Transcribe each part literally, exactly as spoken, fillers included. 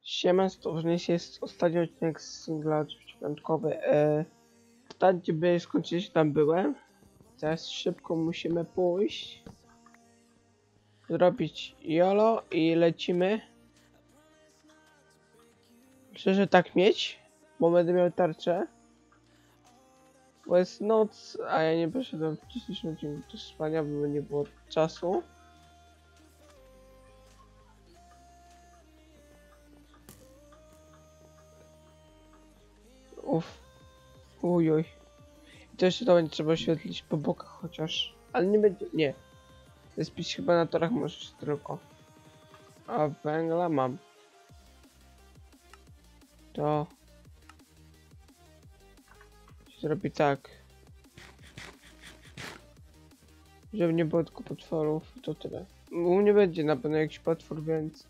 Siema, to jest ostatni odcinek z singla piątkowy. E, tam gdzie by skończyć, tam byłem. Teraz szybko musimy pójść, zrobić jolo i lecimy. Szczerze tak mieć, bo będę miał tarczę. Bo jest noc, a ja nie poszedłem w dzisiejszym odcinku do spania, bo nie było czasu. Uff. Ujuj. I to jeszcze to będzie trzeba oświetlić po bokach chociaż. Ale nie będzie. Nie. Zespić chyba na torach możesz tylko. A węgla mam. To zrobi tak. Żeby nie było tylko potworów, to tyle. U mnie będzie na pewno jakiś potwór, więc...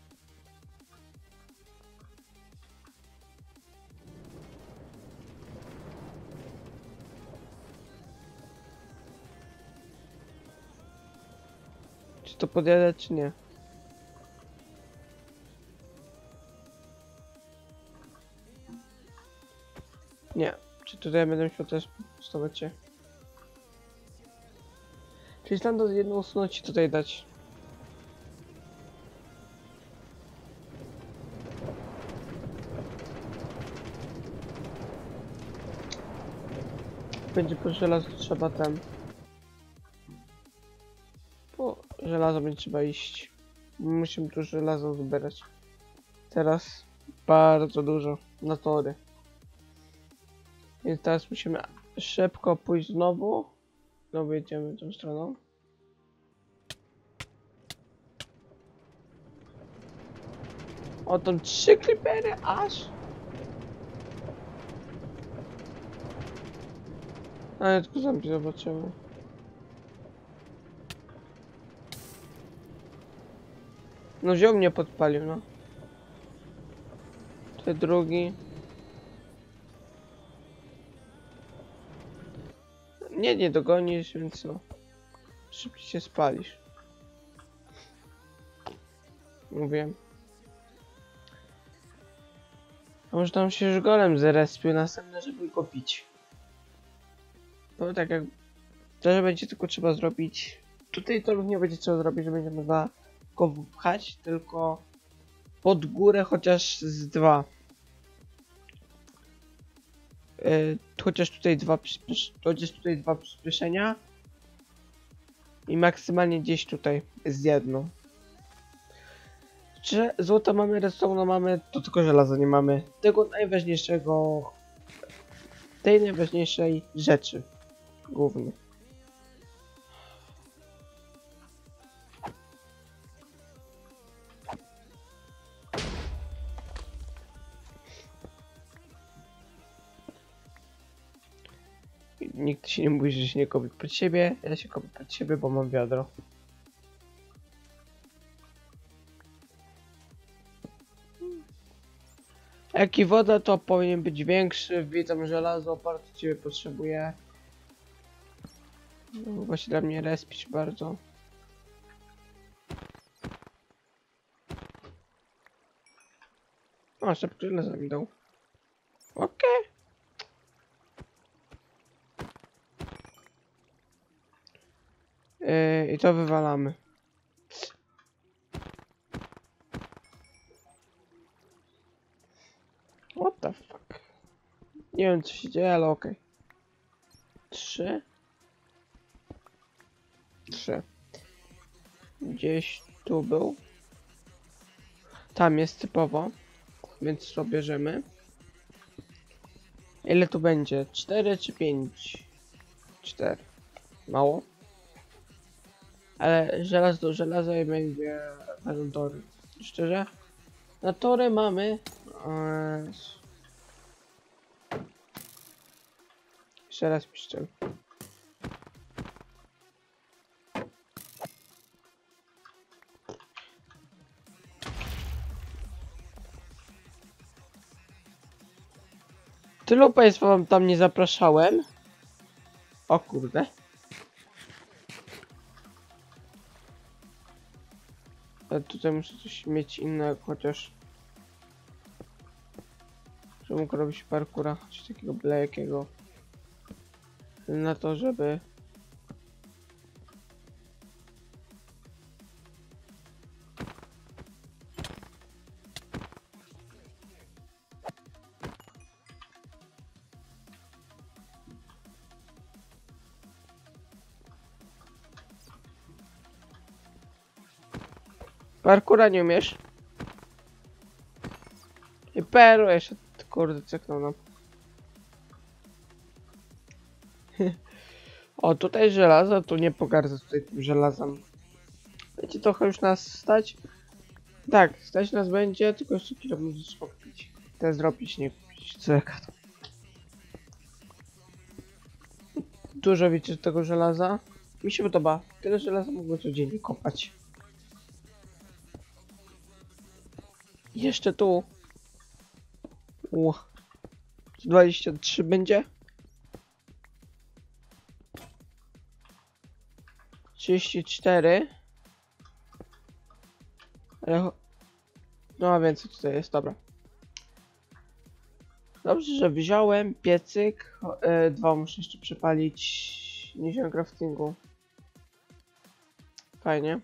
Czy to podjadę, czy nie? Nie. Czy tutaj będę musiał też postawić się? Czyli tam do jedną usunąć i tutaj dać. Będzie po żelazo trzeba ten. Po żelazo będzie trzeba iść. Musimy tu żelazo zbierać. Teraz bardzo dużo na tory. Więc teraz musimy szybko pójść znowu. Znowu jedziemy tą stroną. O, tam trzy creepery aż. A ja tylko zombie zobaczymy. No wziął mnie, podpalił, no. Ten drugi. Nie, nie dogonisz, więc no. Szybciej się spalisz. Mówię. A może tam się już golem zerespił następne, żeby go bić. No tak jak... To, że będzie tylko trzeba zrobić... Tutaj to nie będzie trzeba zrobić, że będzie można go wpchać, tylko... Pod górę chociaż z dwa. Yy, chociaż tutaj dwa przyspiesz... Chociaż tutaj dwa przyspieszenia. I maksymalnie gdzieś tutaj jest jedno. Czy złota mamy, redstone mamy, to tylko żelazo nie mamy. Tego najważniejszego... Tej najważniejszej rzeczy. Głównie. Nikt się nie mówi, że się nie kopie pod siebie. Ja się kopię pod siebie, bo mam wiadro. Jak i woda, to powinien być większy. Widzę żelazo, bardzo ciebie potrzebuję. No, właśnie dla mnie respić bardzo. O, szybko żelazo mi dał. Okej. Okay. Yy, I to wywalamy. What the fuck? Nie wiem co się dzieje, ale okej. Okay. Trzy. Trzy. Gdzieś tu był. Tam jest typowo. Więc to bierzemy. Ile tu będzie? Cztery czy pięć? Cztery. Mało. Ale żelazo do żelaza i będzie będą tory. Szczerze? Na tory mamy... Eee... Jeszcze raz piszczę. Tylu państwa wam tam nie zapraszałem. O kurde. Ale tutaj muszę coś mieć innego, chociaż że mógł robić parkura, czy takiego byle jakiego. Na to, żeby... Parkura nie umiesz? I perło jeszcze, kurde, ceknął nam. O, tutaj żelazo, tu nie pogardzę tutaj tym żelazem. Będzie trochę już nas stać? Tak, stać nas będzie, tylko jeszcze kilo będzie trzeba kupić. Te zrobić, nie kupić, co jaka to. Dużo wiecie tego żelaza. Mi się podoba, tyle żelaza mogę codziennie kopać. Jeszcze tu. U. dwadzieścia trzy będzie? trzydzieści cztery. Ale... No a więcej tutaj jest, dobra. Dobrze, że wziąłem piecyk. E, dwa muszę jeszcze przypalić. Nie wziąłem craftingu. Fajnie.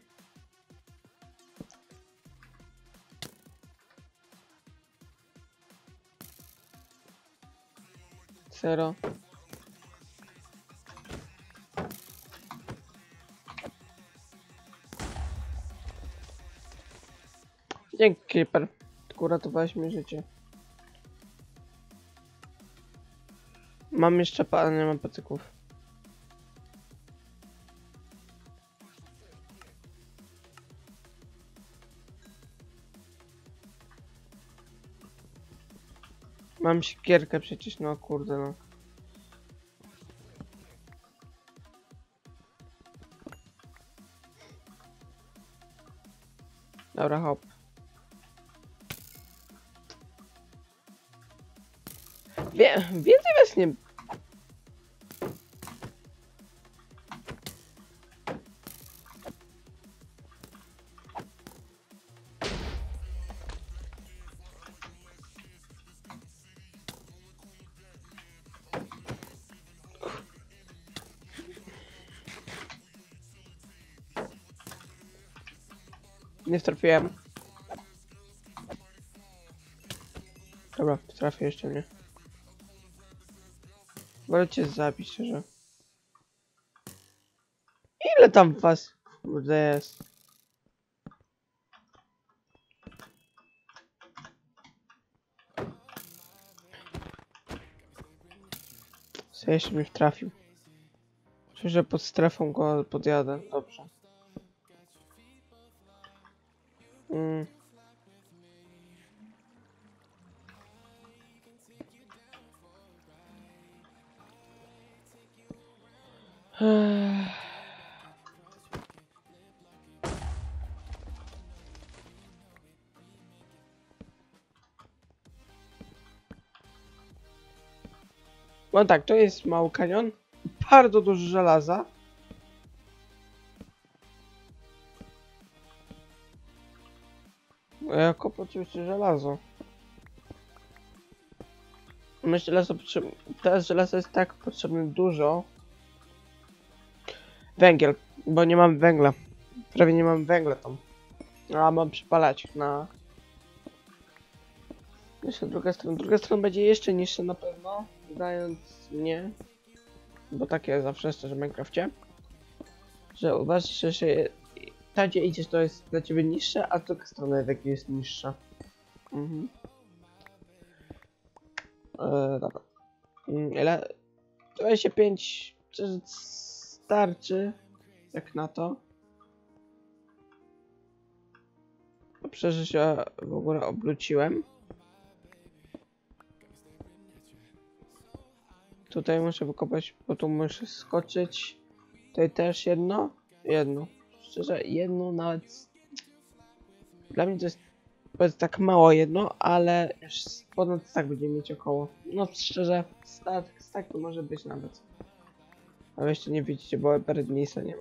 Zero. Dzięki, Creeper. Uratowałeś mi życie. Mam jeszcze pa... nie mam patyków. Mam siekierkę przecież, no kurde no. Dobra, hop. Wie, więcej was nie... Nie trafiłem. Dobra, trafię jeszcze mnie. Wolę cię zabić, szczerze. Ile tam was kurde jest? Co jeszcze mnie trafił? Myślę, że pod strefą go podjadę. Dobrze. Mm. No tak, to jest mały kanion. Bardzo dużo żelaza. Ja kopię oczywiście żelazo. Myślę, że żelazo potrzebne. Teraz żelazo jest tak potrzebne dużo. Węgiel, bo nie mam węgla. Prawie nie mam węgla tam. A mam przypalać na... Jeszcze druga strona. Druga strona będzie jeszcze niższa na pewno. Dając mnie. Bo takie zawsze jest, że w Minecrafcie. Że uważasz, że się... Ta gdzie idziesz to jest dla ciebie niższe, a druga strona jak jest niższa. Mhm. Eee, dobra. Ile? dwadzieścia pięć starczy. Jak na to. Dobrze, że się w ogóle obróciłem. Tutaj muszę wykopać, bo tu muszę skoczyć. Tutaj też jedno. Jedno. Szczerze, jedno nawet... Dla mnie to jest, to jest tak mało jedno, ale już ponad tak będzie mieć około. No szczerze, tak, tak to może być nawet. Ale jeszcze nie widzicie, bo Berdnisa nie ma.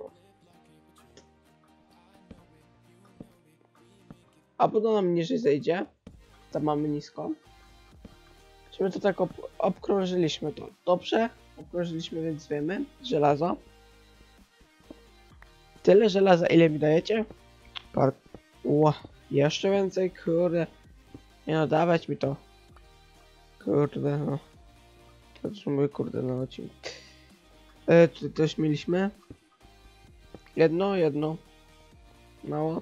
A potem nam niżej zejdzie. Tam mamy nisko. Czy my to tak ob obkrążyliśmy to. Dobrze? Obkrążyliśmy, więc wiemy. Żelazo. Tyle żelaza, ile mi dajecie? Par... Ło, jeszcze więcej, kurde. Nie no, dawać mi to. Kurde, no. To już mówię, kurde, na odcinku. E, tu też mieliśmy. Jedno, jedno. Mało.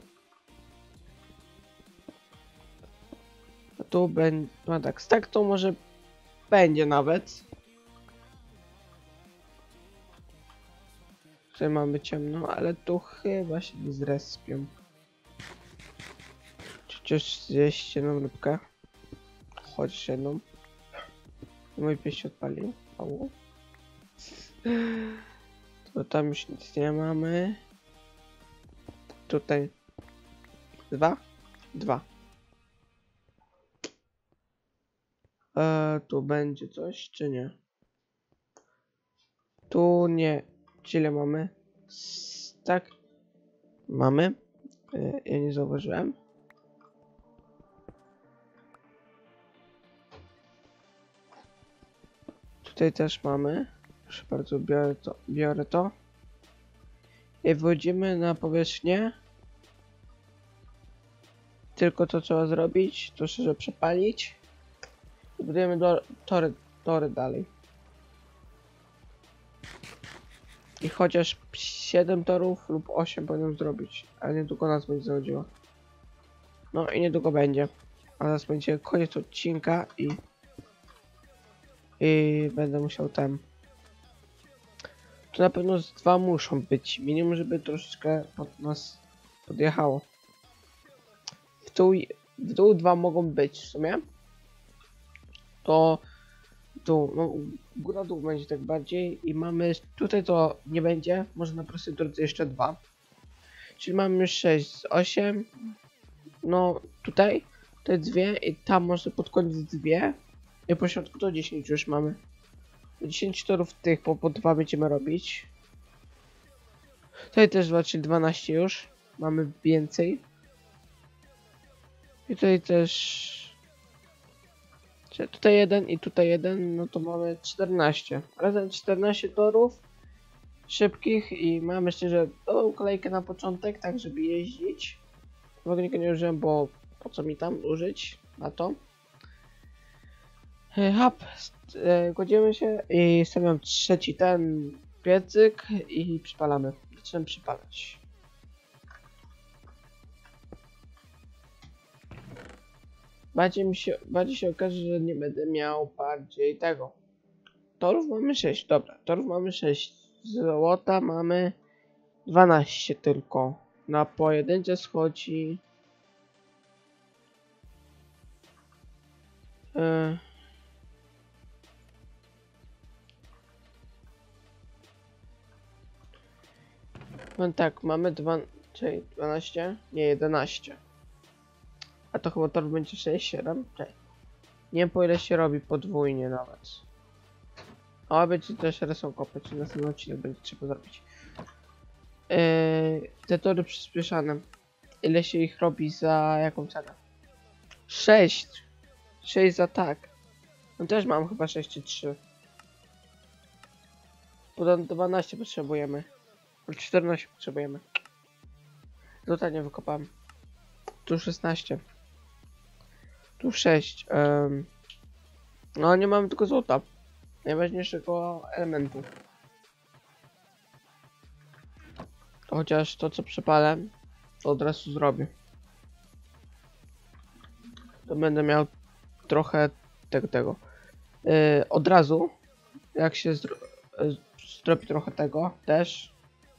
A tu będzie, no tak, tak to może będzie nawet. Tutaj mamy ciemno, ale tu chyba się nie zrespią. Chociaż zjeść jedną rybkę. Chociaż jedną. Mój pies się odpalił. Mało. To tam już nic nie mamy. Tutaj. Dwa? Dwa. Eee, tu będzie coś, czy nie? Tu nie. Ile mamy? S tak. Mamy. Eee, ja nie zauważyłem. Tutaj też mamy. Proszę bardzo, biorę to. Biorę to. I wchodzimy na powierzchnię. Tylko to trzeba zrobić. To szczerze przepalić. I budujemy do, tory, tory dalej. I chociaż siedem torów lub osiem powinien zrobić. Ale niedługo nas będzie zachodziło. No i niedługo będzie. A teraz będzie koniec odcinka i... I będę musiał tam... Tu na pewno z dwa muszą być. Minimum, żeby troszeczkę pod nas podjechało. W dół, w dół dwa mogą być w sumie. To... Tu, no góra dół będzie tak bardziej. I mamy... Tutaj to nie będzie. Może na prostej drodze jeszcze dwa. Czyli mamy sześć z osiem. No tutaj. Te dwie i tam może pod koniec dwie. I po środku to dziesięć już mamy. dziesięć torów tych po, po dwa będziemy robić. Tutaj też dwa, czyli dwanaście już. Mamy więcej. I tutaj też... Czyli tutaj jeden i tutaj jeden, no to mamy czternaście. Razem czternaście torów szybkich i mamy szczerze tą kolejkę na początek, tak żeby jeździć. Wognika nie użyłem, bo po co mi tam użyć na to. Hop, kładziemy się i stawiam trzeci ten piecyk i przypalamy. Zaczynam przypalać. Bardziej mi się, bardziej się okaże, że nie będę miał bardziej tego. Torów mamy sześć, dobra, torów mamy sześć. Złota mamy dwanaście tylko. Na pojedyncze schodzi... Yy. No tak, mamy dwa, czyli dwanaście, nie jedenaście. A to chyba tor będzie sześć, siedem, czekaj. Nie wiem po ile się robi podwójnie nawet. A będzie też rysą kopy, czyli następny odcinek będzie trzeba zrobić. Yy, te tory przyspieszane. Ile się ich robi za jaką cenę? sześć. sześć za tak. No też mam chyba sześć czy trzy. Potem dwanaście potrzebujemy. czternaście potrzebujemy. Złota nie wykopałem. Tu szesnaście. Tu sześć. Um. No nie mamy tylko złota. Najważniejszego elementu. Chociaż to co przepalę, to od razu zrobię. To będę miał trochę tego tego. Yy, od razu jak się zro yy, zrobi trochę tego też.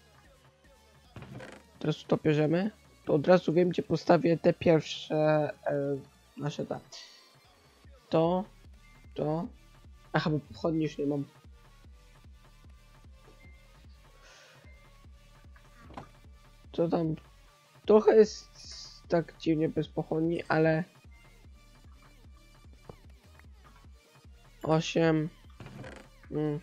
Teraz to bierzemy. To od razu wiem, gdzie postawię te pierwsze yy, nasze te. To, to. Aha, bo pochodni już nie mam. To tam trochę jest tak dziwnie bez pochodni, ale osiem. Mm.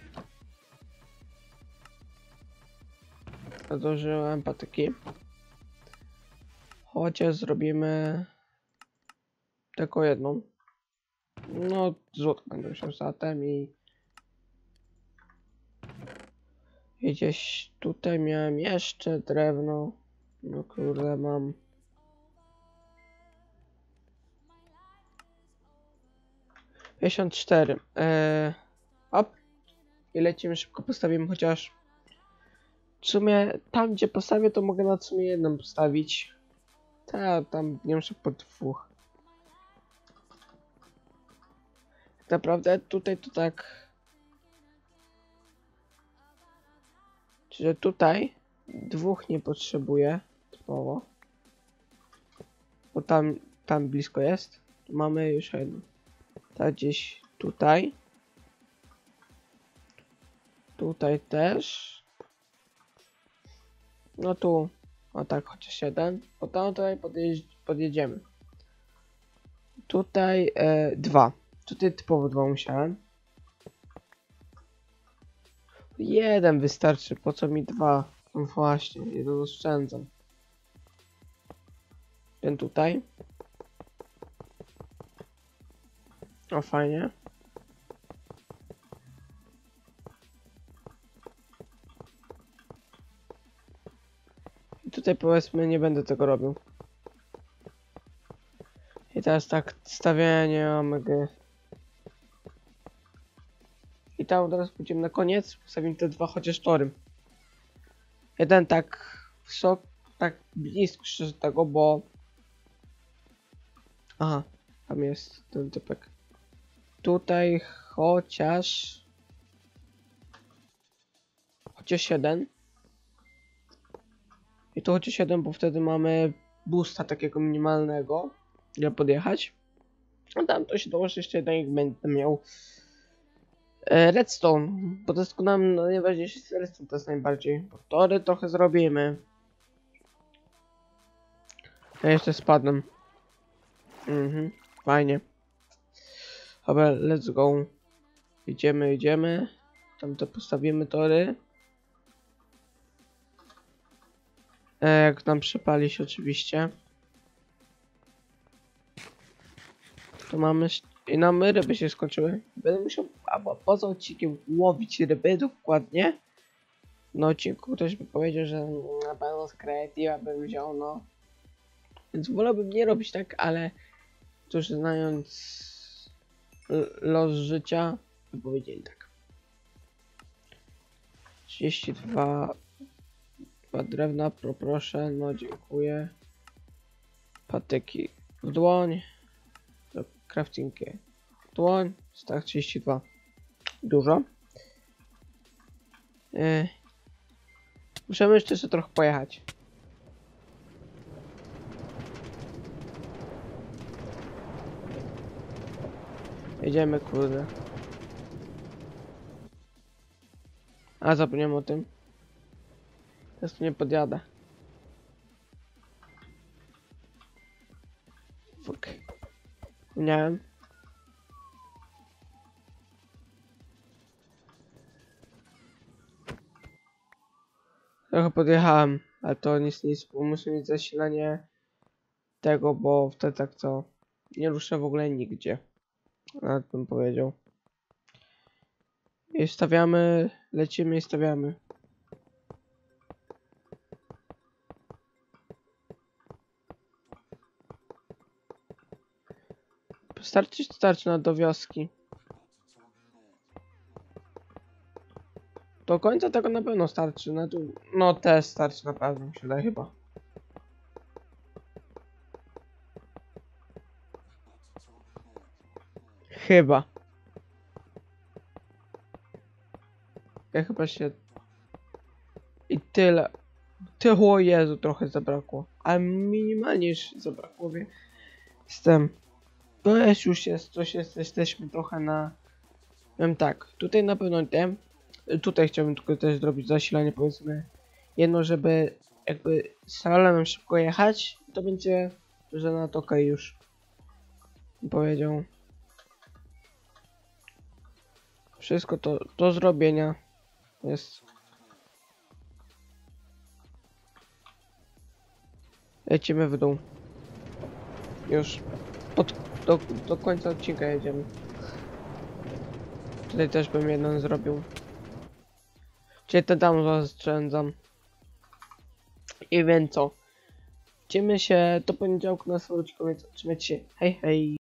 Zdążyłem patyki. Chociaż zrobimy tylko jedną. No, złot będę się zatem i... I gdzieś tutaj miałem jeszcze drewno. No kurde, mam... pięćdziesiąt cztery. Eee, op. I lecimy szybko, postawimy chociaż... W sumie, tam gdzie postawię, to mogę na w sumie jedną postawić. Ta, tam nie muszę po dwóch. Tak naprawdę tutaj to tak... Czyli tutaj dwóch nie potrzebuję typowo. Bo tam, tam blisko jest. Tu mamy już jedno. Tak gdzieś tutaj. Tutaj też. No tu. O tak, chociaż jeden. O tam tutaj podjeźdź, podjedziemy. Tutaj e, dwa. Tutaj typowo dwa musiałem. Jeden wystarczy, po co mi dwa? No właśnie, jeden oszczędzam. Ten tutaj. O, fajnie. I tutaj powiedzmy nie będę tego robił. I teraz tak, stawianie omega. I tam teraz pójdziemy na koniec, postawimy te dwa chociaż tory. Jeden tak wysoko, tak blisko tego, bo... Aha, tam jest ten typek. Tutaj chociaż... Chociaż jeden. I tu chociaż jeden, bo wtedy mamy boosta takiego minimalnego, żeby podjechać. A tam to się dołoży jeszcze jeden, jak będę miał e, redstone, bo to jest nam no, najważniejszy jest redstone, to jest najbardziej. Bo tory trochę zrobimy. Ja jeszcze spadłem. Mhm, fajnie. Dobra, let's go. Idziemy, idziemy. Tam to postawimy tory. E, jak nam przepali się oczywiście. To mamy... I nam ryby się skończyły. Będę musiał albo poza odcinkiem łowić ryby dokładnie. Na odcinku ktoś by powiedział, że na pewno z Creative'a bym wziął, no. Więc wolałbym nie robić tak, ale... Którzy znając... los życia, by powiedzieli tak. trzydzieści dwa... Dwa drewna, proszę, no dziękuję. Patyki w dłoń. Craftingi w dłoń. Tak, trzydzieści dwa. Dużo. Yy. Musimy jeszcze sobie trochę pojechać. Jedziemy, kurde. A, zapomniałem o tym. Teraz tu nie podjadę. Fuck. Zapomniałem. Trochę podjechałem, ale to nic, nic, bo muszę mieć zasilanie tego, bo wtedy tak to nie ruszę w ogóle nigdzie. Nawet bym powiedział. I stawiamy, lecimy i stawiamy. Starczy, starczy na do wioski. Do końca tego na pewno starczy. Na tu, no też starczy na pewno, mi się wydaje chyba. Chyba. Ja chyba się... I tyle. Tyło, Jezu, trochę zabrakło. Ale minimalnie już zabrakło, wie. Jestem... To jest już jest, coś jest, jesteśmy trochę na... Wiem tak, tutaj na pewno nie. Tutaj chciałbym tylko też zrobić zasilanie, powiedzmy. Jedno, żeby jakby salonem szybko jechać, to będzie, że na to okej już. Powiedział. Wszystko to do zrobienia jest. Lecimy w dół. Już. Pod do, do końca odcinka jedziemy. Tutaj też bym jedną zrobił. Czyli to tam zaoszczędzam. I wiem co. Widzimy się do poniedziałku na swoim odcinku, więc trzymajcie się. Hej, hej.